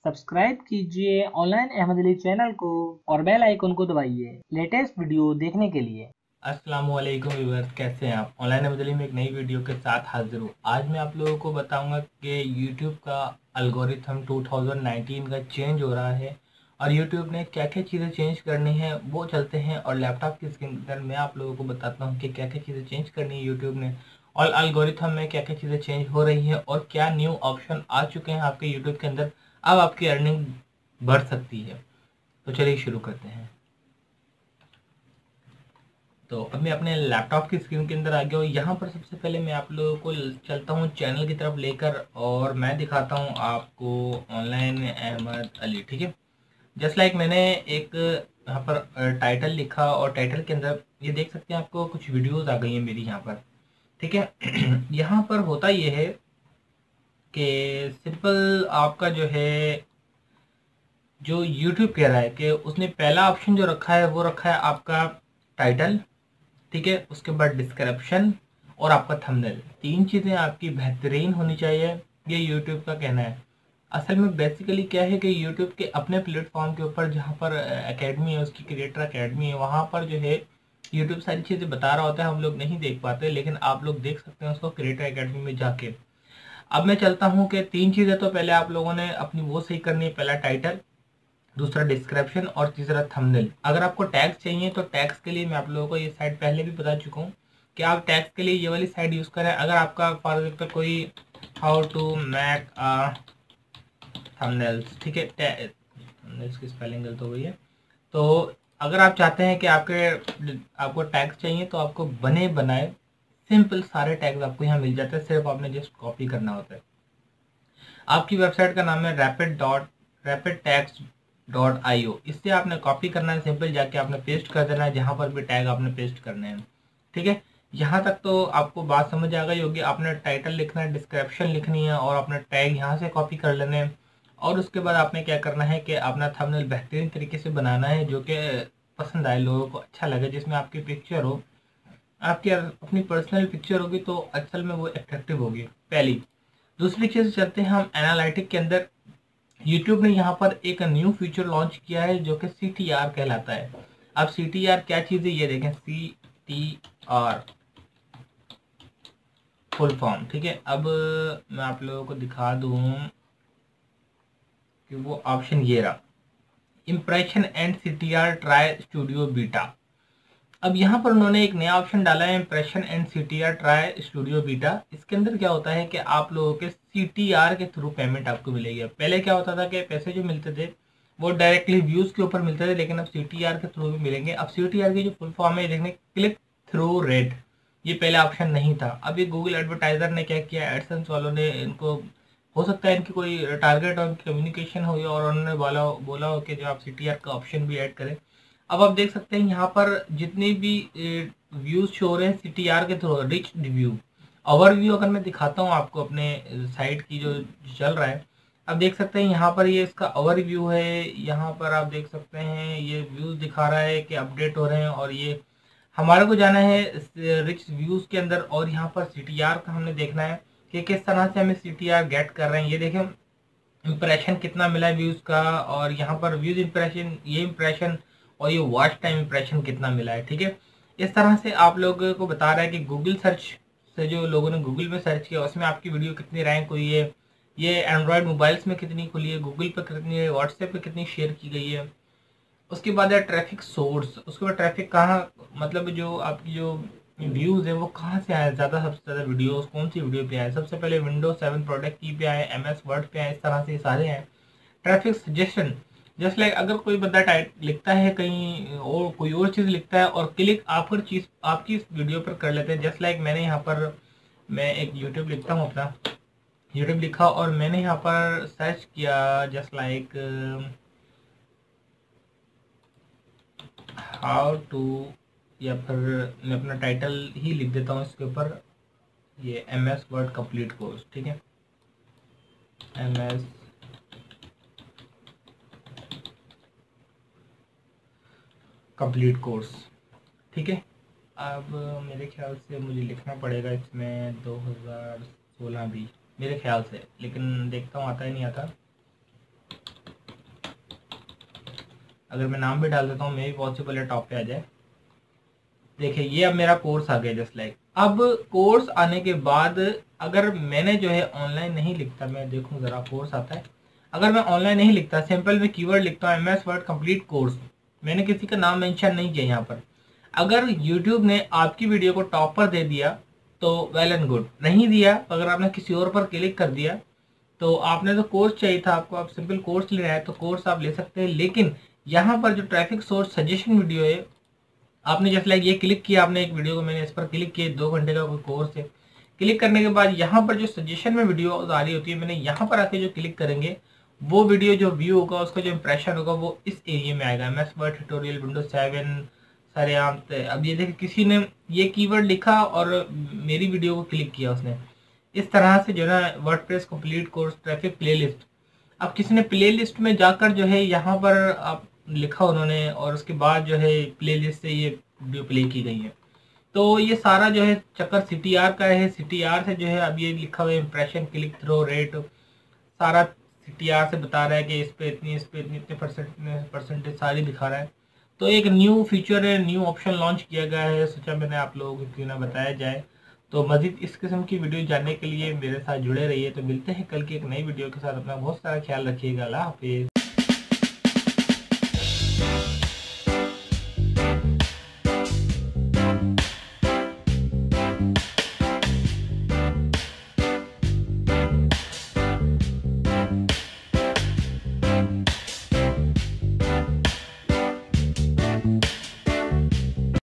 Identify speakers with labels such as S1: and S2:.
S1: Subscribe कीजिए online Ahmad Ali channel को और बेल आइकन को दबाइए लेटेस्ट वीडियो देखने के लिए।
S2: अस्सलामुअलैकुम व्यूअर्स, कैसे हैं आप। ऑनलाइन अहमद अली में एक नई वीडियो के साथ हाजिर हूँ। आज मैं आप लोगों को बताऊंगा कि यूट्यूब का एल्गोरिथम 2019 का चेंज हो रहा है और यूट्यूब ने क्या क्या चीज़ें चेंज करनी है वो चलते हैं। और लैपटॉप की स्क्रीन पर मैं आप लोगों को बताता हूँ कि क्या क्या चीज़ें चेंज करनी है यूट्यूब ने, और एल्गोरिथम में क्या क्या चीज़ें चेंज हो रही है और क्या न्यू ऑप्शन आ चुके हैं आपके यूट्यूब के अंदर। अब आपकी अर्निंग बढ़ सकती है। तो चलिए शुरू करते हैं। तो अब मैं अपने लैपटॉप की स्क्रीन के अंदर आ गया हूँ। यहाँ पर सबसे पहले मैं आप लोगों को चलता हूँ चैनल की तरफ लेकर और मैं दिखाता हूँ आपको ऑनलाइन अहमद अली। ठीक है, जस्ट लाइक मैंने एक यहाँ पर टाइटल लिखा और टाइटल के अंदर ये देख सकते हैं आपको कुछ वीडियोस आ गई हैं मेरी यहाँ पर। ठीक है यहाँ पर होता ये है कि सिंपल आपका जो है, जो यूट्यूब कह रहा है कि उसने पहला ऑप्शन जो रखा है वो रखा है आपका टाइटल। ठीक है, उसके बाद डिस्क्रिप्शन और आपका थंबनेल। तीन चीज़ें आपकी बेहतरीन होनी चाहिए, ये यूट्यूब का कहना है। असल में बेसिकली क्या है कि यूट्यूब के अपने प्लेटफॉर्म के ऊपर जहाँ पर एकेडमी है, उसकी क्रिएटर एकेडमी है, वहाँ पर जो है यूट्यूब सारी चीज़ें बता रहा होता है, हम लोग नहीं देख पाते, लेकिन आप लोग देख सकते हैं उसको क्रिएटर एकेडमी में जाके। अब मैं चलता हूँ कि तीन चीज़ें तो पहले आप लोगों ने अपनी वो सही करनी है। पहला टाइटल, दूसरा डिस्क्रिप्शन और तीसरा थंबनेल। अगर आपको टैग्स चाहिए तो टैग्स के लिए मैं आप लोगों को ये साइट पहले भी बता चुका हूँ कि आप टैग्स के लिए ये वाली साइट यूज़ करें। अगर आपका फॉर एग्जाम्पल कोई हाउ टू मेक थंबनेल्स, ठीक है, थंबनेल्स की स्पेलिंग गलत हो गई है। तो अगर आप चाहते हैं कि आपको टैग्स चाहिए तो आपको बने बनाए सिंपल सारे टैग्स आपको यहाँ मिल जाते हैं, सिर्फ आपने जस्ट कॉपी करना होता है। आपकी वेबसाइट का नाम है rapid.tags.io। इससे आपने कॉपी करना है, सिंपल जाके आपने पेस्ट कर देना है जहाँ पर भी टैग आपने पेस्ट करने हैं। ठीक है, यहाँ तक तो आपको बात समझ आ गई होगी। आपने टाइटल लिखना है, डिस्क्रिप्शन लिखनी है और अपना टैग यहाँ से कॉपी कर लेने हैं। और उसके बाद आपने क्या करना है कि अपना थंबनेल बेहतरीन तरीके से बनाना है जो कि पसंद आए, लोगों को अच्छा लगे, जिसमें आपकी पिक्चर हो, आपकी अपनी पर्सनल पिक्चर होगी तो असल में वो अट्रैक्टिव होगी। पहली। दूसरी चीज़ चलते हैं हम एनालिटिक के अंदर। यूट्यूब ने यहाँ पर एक न्यू फीचर लॉन्च किया है जो कि CTR कहलाता है। अब CTR क्या चीज़ है ये देखें, CTR फुल फॉर्म। ठीक है, अब मैं आप लोगों को दिखा दूँ कि वो ऑप्शन ये रहा, impression and CTR try studio beta. अब यहाँ पर उन्होंने एक नया ऑप्शन डाला है, impression and CTR try studio beta. इसके अंदर क्या होता है कि आप लोगों के CTR के थ्रू पेमेंट आपको मिलेगी। पहले क्या होता था कि पैसे जो मिलते थे वो डायरेक्टली व्यूज के ऊपर मिलते थे, लेकिन अब CTR के थ्रू भी मिलेंगे। अब CTR की जो फुल फॉर्म है देखने, क्लिक थ्रू रेट। ये पहले ऑप्शन नहीं था। अब ये गूगल एडवर्टाइजर ने क्या किया, एडसेंस वालों ने इनको, हो सकता है इनकी कोई टारगेट और कम्युनिकेशन हुई और उन्होंने बोला हो कि जो आप CTR का ऑप्शन भी ऐड करें। अब आप देख सकते हैं यहाँ पर जितने भी व्यूज शो हो रहे हैं CTR के थ्रू, रिच व्यू, ओवरव्यू अगर मैं दिखाता हूँ आपको अपने साइट की जो चल रहा है, अब देख सकते हैं यहाँ पर ये इसका ओवरव्यू है। यहाँ पर आप देख सकते हैं ये व्यूज दिखा रहा है कि अपडेट हो रहे हैं और ये हमारे को जाना है रिच व्यूज के अंदर। और यहाँ पर CTR का हमने देखना है कि किस तरह से हमें CTR गेट कर रहे हैं। ये देखें इम्प्रेशन कितना मिला है व्यूज का, और यहाँ पर व्यूज इम्प्रेशन, ये इम्प्रेशन और ये वॉच टाइम इम्प्रेशन कितना मिला है। ठीक है, इस तरह से आप लोगों को बता रहा है कि गूगल सर्च से, जो लोगों ने गूगल में सर्च किया उसमें आपकी वीडियो कितनी रैंक हुई है, ये एंड्रॉयड मोबाइल्स में कितनी खुली है, गूगल पर कितनी है, व्हाट्सएप पे कितनी शेयर की गई है। उसके बाद है ट्रैफिक सोर्स। उसके बाद ट्रैफिक कहाँ, मतलब जो आपकी जो व्यूज़ है वो कहाँ से आए ज़्यादा, सबसे ज़्यादा वीडियोस कौन सी वीडियो पे आए। सबसे पहले विंडोज 7 प्रोडक्ट की पे आए, MS वर्ड पे आए, इस तरह से सारे हैं। ट्रैफिक सजेशन, जस्ट लाइक अगर कोई बंदा टाइट लिखता है कहीं और कोई और चीज़ लिखता है और क्लिक आप चीज़ आपकी इस वीडियो पर कर लेते हैं। जस्ट लाइक मैंने यहाँ पर, मैं एक यूट्यूब लिखता हूँ, अपना यूट्यूब लिखा और मैंने यहाँ पर सर्च किया जस्ट लाइक हाउ टू, या फिर मैं अपना टाइटल ही लिख देता हूँ इसके ऊपर, ये MS वर्ड कंप्लीट कोर्स। ठीक है, MS कंप्लीट कोर्स। ठीक है, अब मेरे ख्याल से मुझे लिखना पड़ेगा इसमें 2016 भी, मेरे ख्याल से, लेकिन देखता हूँ आता ही नहीं आता। अगर मैं नाम भी डाल देता हूँ, मे भी पॉसिबल है टॉप पे आ जाए। देखिए ये अब मेरा कोर्स आ गया जस्ट लाइक। अब कोर्स आने के बाद अगर मैंने जो है ऑनलाइन नहीं लिखता, मैं देखूँ ज़रा कोर्स आता है, अगर मैं ऑनलाइन नहीं लिखता, सिंपल में कीवर्ड लिखता हूँ MS वर्ड कंप्लीट कोर्स, मैंने किसी का नाम मेंशन नहीं किया यहाँ पर। अगर यूट्यूब ने आपकी वीडियो को टॉप पर दे दिया तो वेल एंड गुड, नहीं दिया अगर आपने किसी और पर क्लिक कर दिया तो आपने तो कोर्स चाहिए था आपको, आप सिंपल कोर्स लेना है तो कोर्स आप ले सकते हैं। लेकिन यहाँ पर जो ट्रैफिक सोर्स सजेशन वीडियो है, आपने जैसे लाइक ये क्लिक किया, आपने एक वीडियो को, मैंने इस पर क्लिक किया, 2 घंटे का कोई कोर्स है, क्लिक करने के बाद यहाँ पर जो सजेशन में वीडियो आ रही होती है, मैंने यहाँ पर आके जो क्लिक करेंगे वो वीडियो जो व्यू होगा, उसका जो इंप्रेशन होगा वो इस एरिया में आएगा, MS वर्ड ट्यूटोरियल विंडोज 7 सरेआम। अब ये देखिए किसी ने ये कीवर्ड लिखा और मेरी वीडियो को क्लिक किया उसने, इस तरह से जो है ना WordPress complete course traffic playlist. अब किसी ने प्लेलिस्ट में जाकर जो है यहाँ पर आप लिखा उन्होंने और उसके बाद जो है प्लेलिस्ट से ये वीडियो प्ले की गई है। तो ये सारा जो है चक्कर CTR का है। CTR से जो है अब ये लिखा हुआ है इंप्रेशन क्लिक थ्रो रेट, सारा CTR से बता रहा है कि इस पे इतनी, इस पे इतनी, इतने परसेंटेज सारी दिखा रहा है। तो एक न्यू फीचर है, न्यू ऑप्शन लॉन्च किया गया है, सोचा मैंने आप लोगों को क्यों ना बताया जाए। तो मजीद इस किस्म की वीडियो जानने के लिए मेरे साथ जुड़े रहिए। तो मिलते हैं कल की एक नई वीडियो के साथ, अपना बहुत सारा ख्याल रखिएगा। अल्लाह हाफिज़।